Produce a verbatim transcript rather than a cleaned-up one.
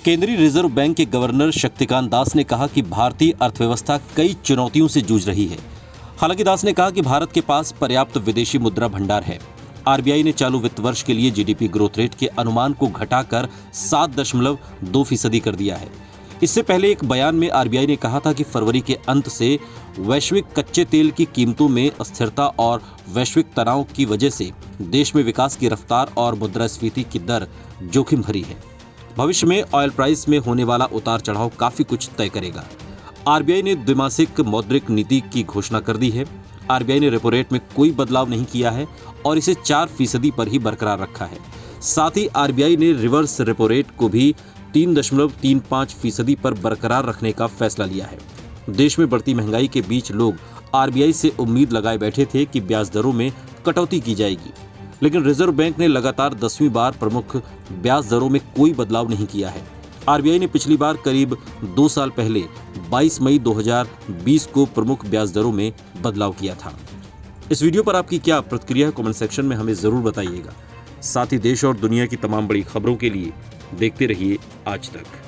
केंद्रीय reserve bank के governor Shaktikanta Das ने कहा कि भारतीय अर्थव्यवस्था कई चुनौतियों से जूझ रही है। हालांकि दास ने कहा कि भारत के पास पर्याप्त विदेशी मुद्रा भंडार है। आरबीआई ने चालू वित्त वर्ष के लिए जीडीपी ग्रोथ रेट के अनुमान को घटाकर सात दशमलव दो फीसदी कर दिया है। इससे पहले एक बयान में आरबीआई ने कहा था कि फरवरी के अंत से वैश्विक कच्चे तेल की कीमतों में अस्थिरता और वैश्विक तनाव की वजह से देश में विकास की रफ्तार और मुद्रास्फीति की दर जोखिम भरी है। भविष्य में ऑयल प्राइस में होने वाला उतार चढ़ाव काफी कुछ तय करेगा। आरबीआई ने द्विमासिक मौद्रिक नीति की घोषणा कर दी है। आरबीआई ने रेपो रेट में कोई बदलाव नहीं किया है और इसे चार फीसदी पर ही बरकरार रखा है। साथ ही आरबीआई ने रिवर्स रेपो रेट को भी तीन दशमलव तीन पाँच फीसदी पर बरकरार रखने का फैसला लिया है। देश में बढ़ती महंगाई के बीच लोग आरबीआई से उम्मीद लगाए बैठे थे कि ब्याज दरों में कटौती की जाएगी, लेकिन रिजर्व बैंक ने लगातार दसवीं बार प्रमुख ब्याज दरों में कोई बदलाव नहीं किया है। आरबीआई ने पिछली बार करीब दो साल पहले बाईस मई दो हज़ार बीस को प्रमुख ब्याज दरों में बदलाव किया था। इस वीडियो पर आपकी क्या प्रतिक्रिया है, कमेंट सेक्शन में हमें जरूर बताइएगा। साथ ही देश और दुनिया की तमाम बड़ी खबरों के लिए देखते रहिए आज तक।